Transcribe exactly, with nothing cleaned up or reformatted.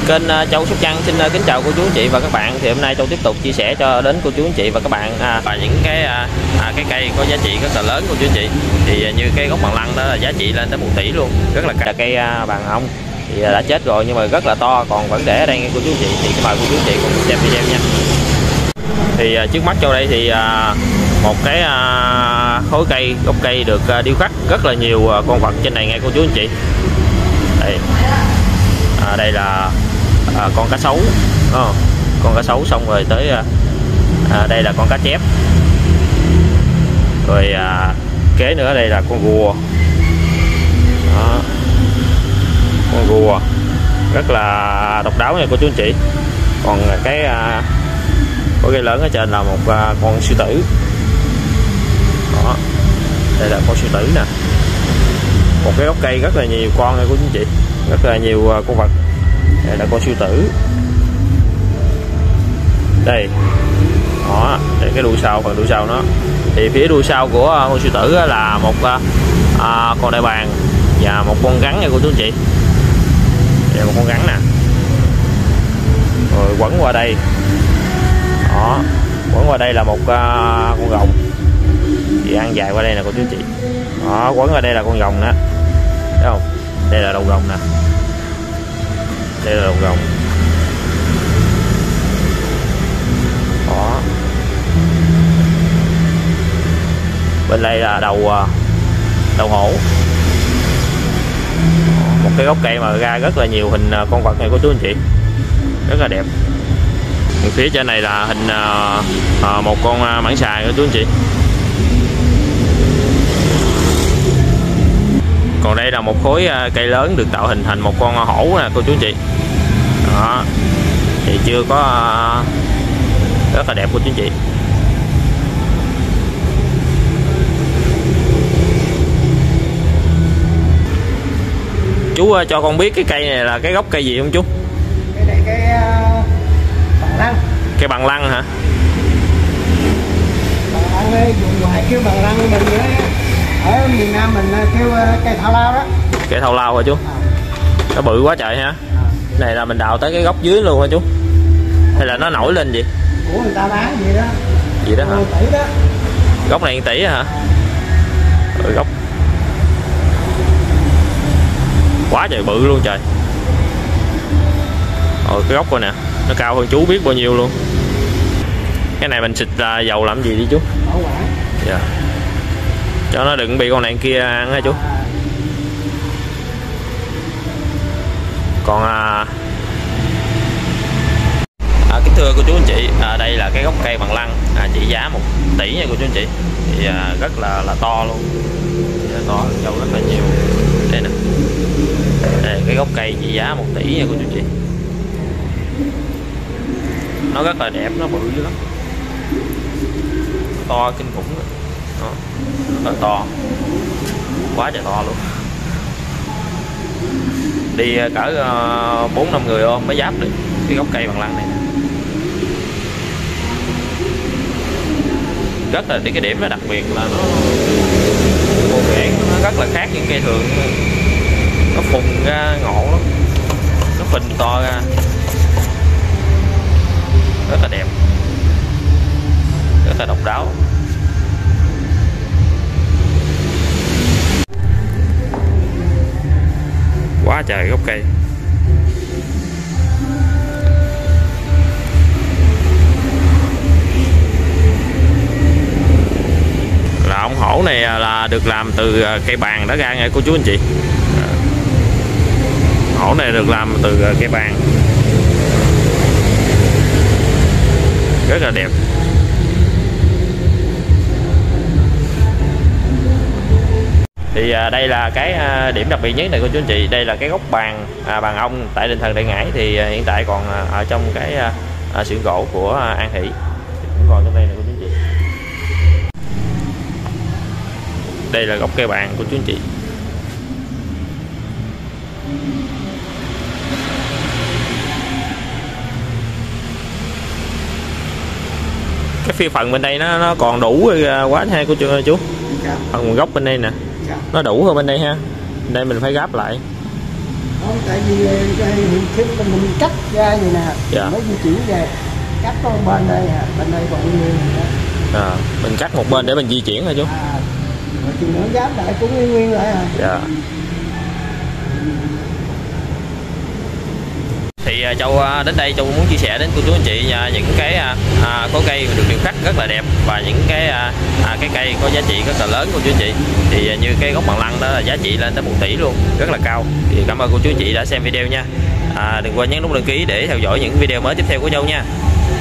Kênh Châu Sóc Trăng xin kính chào cô chú anh chị và các bạn. Thì hôm nay Châu tiếp tục chia sẻ cho đến cô chú anh chị và các bạn à, và những cái à, cái cây có giá trị rất là lớn cô chú anh chị. Thì như cái gốc bằng lăng đó là giá trị lên tới một tỷ luôn, rất là cả cây à, bằng ong thì đã chết rồi nhưng mà rất là to, còn vẫn để ở đây nghe cô chú anh chị. Thì mời cô chú anh chị cùng xem video nha. Thì à, trước mắt Châu đây thì à, một cái à, khối cây gốc cây được à, điêu khắc rất là nhiều à, con vật trên này nghe cô chú anh chị. Đây, à, đây là à, con cá sấu, oh, con cá sấu, xong rồi tới à, đây là con cá chép, rồi à, kế nữa đây là con rùa đó, con rùa rất là độc đáo nha cô chú anh chị. Còn cái à, có cây lớn ở trên là một à, con sư tử đó, đây là con sư tử nè. Một cái gốc cây rất là nhiều con nha cô chú anh chị, rất là nhiều à, con vật. Đây là con sư tử, đây đó, đây cái đuôi sau, phần đuôi sau nó. Thì phía đuôi sau của con sư tử là một à, con đại bàng và một con rắn nha cô chú anh chị. Đây là một con rắn nè, rồi quấn qua đây đó, quấn qua đây là một à, con rồng thì ăn dài qua đây nè cô chú anh chị đó, quấn qua đây là con rồng nè, thấy không, đây là đầu rồng nè, đây là đầu rồng đó. Bên đây là đầu đầu hổ. Một cái gốc cây mà ra rất là nhiều hình con vật này của chú anh chị, rất là đẹp. Phía trên này là hình uh, một con mãng xà của chú anh chị. Còn đây là một khối cây lớn được tạo hình thành một con hổ nè cô chú anh chị đó, thì chưa có uh, rất là đẹp cô chú anh chị. Chú uh, cho con biết cái cây này là cái gốc cây gì không chú? Cái này cái uh, bằng lăng. Cây bằng lăng hả? Bằng lăng dùng ngoài kêu bằng lăng, mình ở miền Nam mình kêu cây thảo lao đó. Cây thảo lao hả chú? À. Nó bự quá trời ha. À. Này là mình đào tới cái gốc dưới luôn hả chú? Hay là nó nổi lên gì? Của người ta bán gì đó. Gì đó hả? Tỷ đó. Gốc này một tỷ hả? Ừ, gốc quá trời bự luôn trời. Rồi cái gốc coi nè, nó cao hơn chú biết bao nhiêu luôn. Cái này mình xịt uh, dầu làm gì đi chú? Bảo quản. Dạ. Cho nó đừng bị con này kia ăn hả chú? Còn à, à, kính thưa cô chú anh chị, à, đây là cái gốc cây bằng lăng à, trị giá một tỷ nha cô chú anh chị. Thì à, rất là là to luôn, to dầu rất là nhiều. Đây nè, đây cái gốc cây trị giá một tỷ nha cô chú anh chị. Nó rất là đẹp, nó bự dữ lắm, to kinh khủng đó. Đó, rất là to, quá trời to luôn. Đi cỡ bốn năm người ôm mới giáp được cái gốc cây bằng lăng này. Rất là cái điểm nó đặc biệt là nó bộ rễ nó rất là khác những cây thường, nó phùng ra ngộ lắm, nó phình to ra, rất là đẹp, rất là độc đáo. Quá trời gốc cây. Là ong hổ này là được làm từ cây bàng đó ra nghe cô chú anh chị. Hổ này được làm từ cây bàng, rất là đẹp. Thì à, đây là cái à, điểm đặc biệt nhất này cô chú anh chị. Đây là cái gốc bàn à, bàn ong tại đền thần Đại Ngãi. Thì à, hiện tại còn à, ở trong cái à, à, xưởng gỗ của à, An Hỷ, cũng còn trong đây này cô chú anh chị. Đây là gốc cây bàn của chú anh chị. Cái phi phần bên đây nó nó còn đủ quá ha cô chú. chú Phần gốc bên đây nè nó đủ hơn bên đây ha, bên đây mình phải gáp lại. Không, tại vì cái khi mình, mình cắt ra vậy nè, dạ. mới di chuyển về cắt con bên đây à, bên đây còn nguyên đó. À, mình cắt một bên để mình di chuyển hả chú? À, rồi thì nữa giáp lại cũng nguyên nguyên lại à. Dạ. Thì uh, Châu uh, đến đây Châu muốn chia sẻ đến cô chú anh chị uh, những cái uh, uh, có cây được điêu khắc rất là đẹp và những cái uh, uh, cái cây có giá trị rất là lớn cô chú anh chị. Thì uh, như cái gốc bằng lăng đó là giá trị lên tới một tỷ luôn, rất là cao. Thì cảm ơn cô chú anh chị đã xem video nha. À, đừng quên nhấn nút đăng ký để theo dõi những video mới tiếp theo của Châu nha.